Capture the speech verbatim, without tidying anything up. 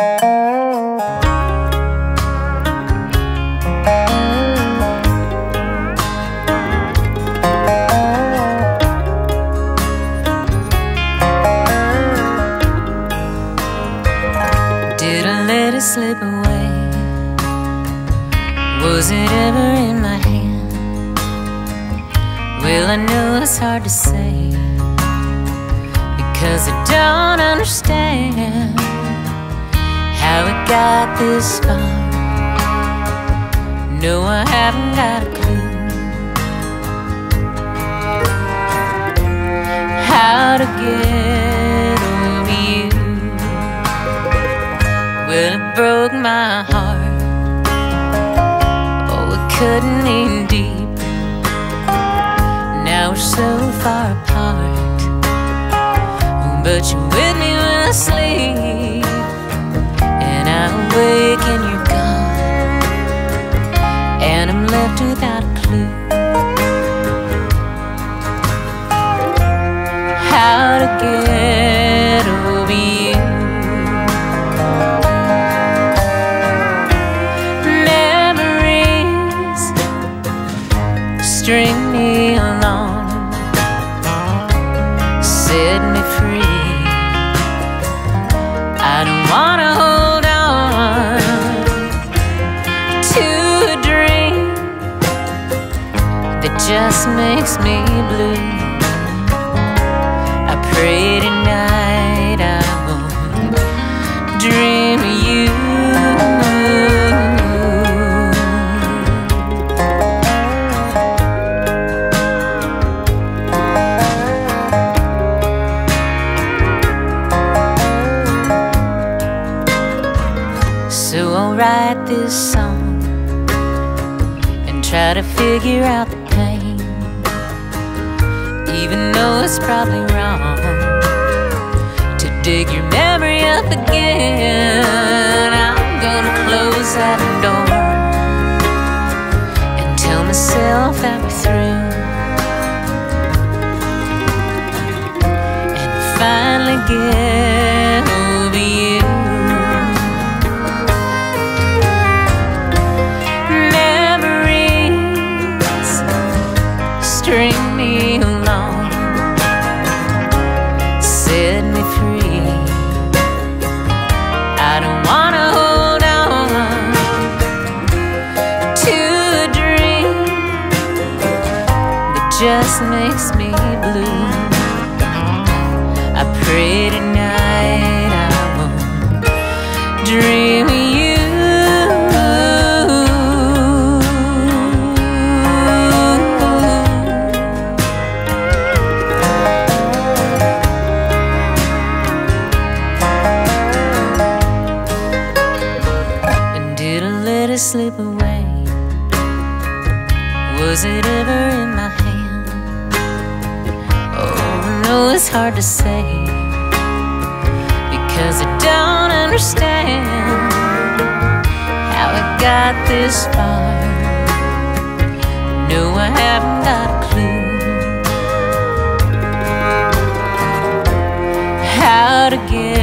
Did I let it slip away? Was it ever in my hand? Well, I know it's hard to say, because I don't understand how it got this far. No, I haven't got a clue how to get over you. Well, it broke my heart. Oh, it cut me deep. Now we're so far apart, but you're with me when I sleep, and I wake and you're gone, and I'm left without a clue how to get over you. Memories string me along, set me free. I don't wanna hold on to a dream that just makes me blue. I pray tonight I won't dream of you. So I'll write this song and try to figure out the pain, even though it's probably wrong to dig your memory up again. I'm gonna close that door and tell myself that we're through, and finally get over you. String me along, set me free. I don't wanna hold on to a dream that just makes me blue. I pray tonight I won't dream of you. Slip away? Was it ever in my hand? Oh, I know it's hard to say, because I don't understand how it got this far. No, I haven't got a clue how to get